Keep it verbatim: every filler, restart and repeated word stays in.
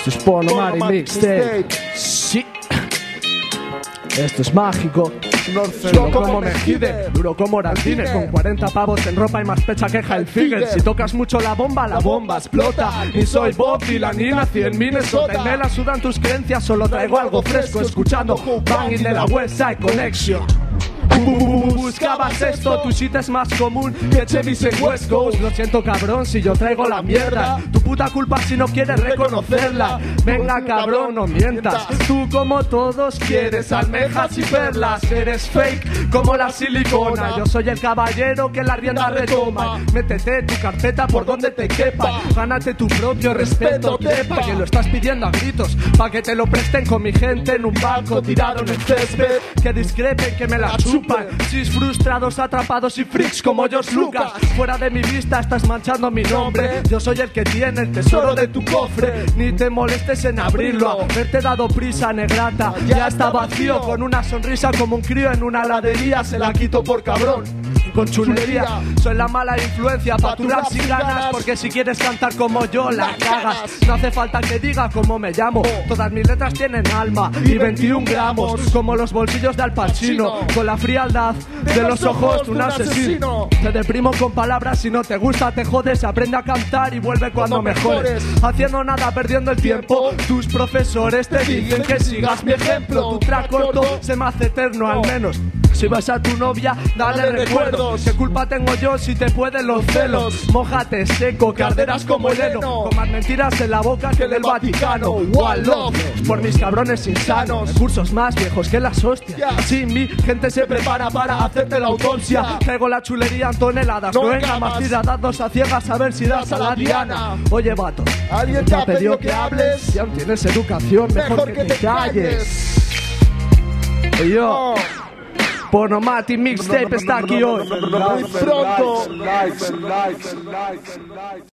Esto es Pornomati Mixtape. Sí. Esto es mágico. Duro como Mejide, duro como Orantine, con cuarenta pavos en ropa y más pecha que Hilfiger. Si tocas mucho la bomba, la bomba explota. Y soy Bob Dylan y nací en Minnesota. Y me la sudan tus creencias, solo traigo algo fresco, escuchando Banging de la West Side Connection. Buscabas esto, tu shit es más común que Chevys en West Coast. Lo siento cabrón si yo traigo la mierda, tu puta culpa si no quieres reconocerla. Venga cabrón, no mientas, tú como todos quieres almejas y perlas. Eres fake como la silicona, yo soy el caballero que la rienda retoma. Métete tu carpeta por donde te quepa, gánate tu propio respeto, trepa. Que lo estás pidiendo a gritos, pa' que te lo presten con mi gente en un banco tirado en el césped. Que discrepen, que me la chupan. Sis frustrados, atrapados y freaks como George Lucas. Fuera de mi vista estás manchando mi nombre. Yo soy el que tiene el tesoro de tu cofre. Ni te molestes en abrirlo, haberte dado prisa, negrata. Ya está vacío, con una sonrisa como un crío en una heladería. Se la quito por cabrón, con chulería. Soy la mala influencia, paturar sin ganas, porque si quieres cantar como yo la cagas. No hace falta que diga cómo me llamo, todas mis letras tienen alma y veintiún gramos, como los bolsillos de Al Pacino, con la frialdad de los ojos de un asesino. Te deprimo con palabras, si no te gusta te jodes. Aprende a cantar y vuelve cuando mejores. Haciendo nada, perdiendo el tiempo. Tus profesores te dicen que sigas mi ejemplo. Tu track corto se me hace eterno, al menos si vas a tu novia, dale recuerdos. ¿Qué culpa tengo yo si te pueden los celos? Mójate seco, que arderás como el heno, con más mentiras en la boca que del Vaticano. One love por mis cabrones insanos, cursos más viejos que las hostias. Sin mi gente se prepara para hacerte la autopsia. Traigo la chulería en toneladas, no venga más tiradas a ciegas a ver si das a la diana. Oye vato, ¿alguien te ha pedido que hables? Si aún tienes educación, mejor que te calles. Y yo Pornomati Mixtape está aquí hoy. Muy pronto.